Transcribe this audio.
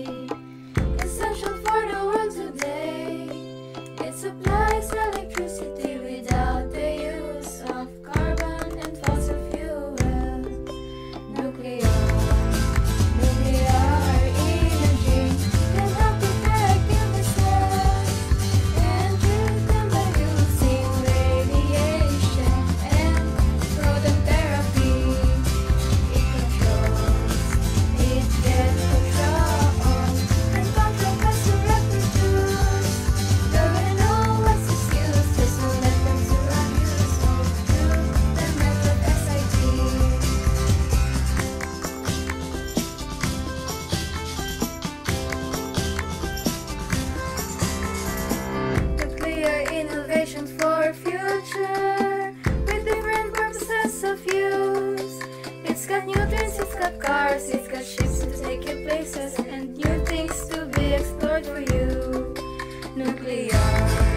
essential for the world today. It supplies electricity without the use of carbon and fossil fuels. Nuclear energy can help protect illnesses and treat them by using radiation and proton therapy. It controls, it gets control, and control has to reproduce. Though we know what's its use, just don't let them to abuse or do the method SIT. Nuclear innovations for future with different purposes of use. It's got new trains, it's got cars, it's got ships to take you places and new things to be explored for you. Nuclear